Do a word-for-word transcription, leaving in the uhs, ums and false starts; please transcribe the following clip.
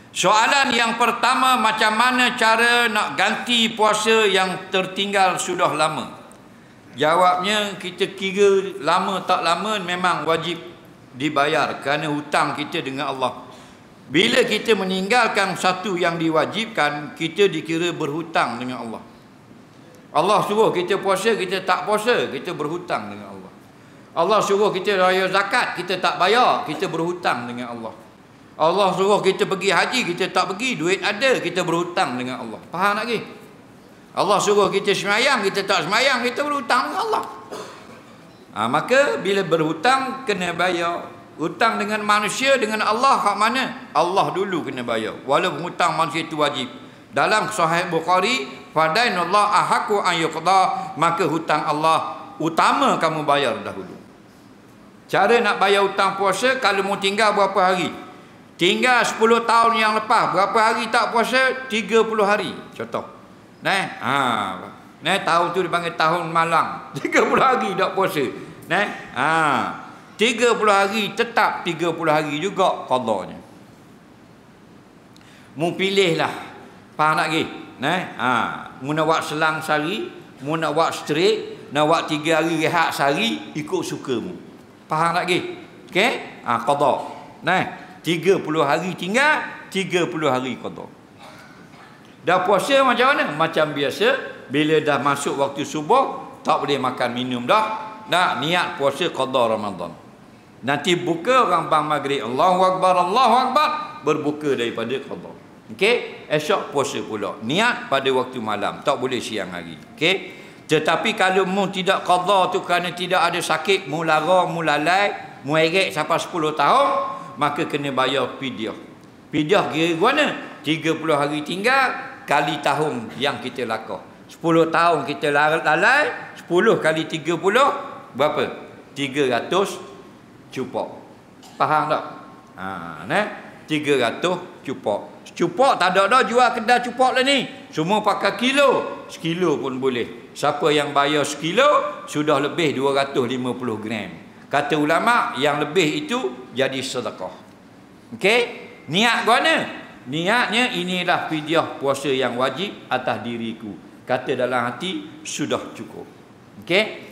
Soalan yang pertama, macam mana cara nak ganti puasa yang tertinggal sudah lama? Jawabnya, kita kira lama tak lama memang wajib dibayar kerana hutang kita dengan Allah. Bila kita meninggalkan satu yang diwajibkan, kita dikira berhutang dengan Allah. Allah suruh kita puasa, kita tak puasa, kita berhutang dengan Allah. Allah suruh kita bayar zakat, kita tak bayar, kita berhutang dengan Allah. Allah suruh kita pergi haji, kita tak pergi, duit ada, kita berhutang dengan Allah. Faham tak lagi? Allah suruh kita semayang, kita tak semayang, kita berhutang dengan Allah. Ha, maka bila berhutang kena bayar. Hutang dengan manusia, dengan Allah kat mana? Allah dulu kena bayar. Walaupun hutang manusia itu wajib. Dalam Sahih Bukhari, fadainullah ahaqqu an yuqda, maka hutang Allah utama kamu bayar dahulu. Cara nak bayar hutang puasa, kalau mau tinggal berapa hari? Tinggal sepuluh tahun yang lepas, berapa hari tak puasa? tiga puluh hari. Contoh. Nah, ha, nah tahun tu dipanggil tahun malang. tiga puluh hari tak puasa. Nah, ha, tiga puluh hari tetap tiga puluh hari juga qadanya. Mu pilihlah. Faham tak lagi? Nah, ha, mu nak buat selang sehari, mu nak buat straight, nak buat tiga hari rehat sehari, ikut suka mu. Faham tak lagi? Okey? Ah, ha, qada. Nah, tiga puluh hari tinggal, tiga puluh hari qada. Dah puasa macam mana? Macam biasa, bila dah masuk waktu subuh, tak boleh makan minum dah. Nak niat puasa qada Ramadan. Nanti buka orang bang maghrib, Allahu Akbar, Allahu Akbar, berbuka daripada qada. Okey? Esok puasa pula. Niat pada waktu malam, tak boleh siang hari. Okey? Tetapi kalau mu tidak qada tu kerana tidak ada sakit, mu lara, mu lalai, mu erek sampai sepuluh tahun, maka kena bayar fidyah. Fidyah kira mana? tiga puluh hari tinggal kali tahun yang kita lakah. sepuluh tahun kita lalai, sepuluh kali tiga puluh berapa? tiga ratus cupok. Faham tak? Ha, nah, tiga ratus cupok. Cupok tak ada dah jual kedai cupok lah ni. Semua pakai kilo. Sekilo pun boleh. Siapa yang bayar sekilo sudah lebih dua ratus lima puluh gram. Kata ulama, yang lebih itu jadi sedekah. Okey? Niat mana? Niatnya, inilah fidyah puasa yang wajib atas diriku. Kata dalam hati, sudah cukup. Okey?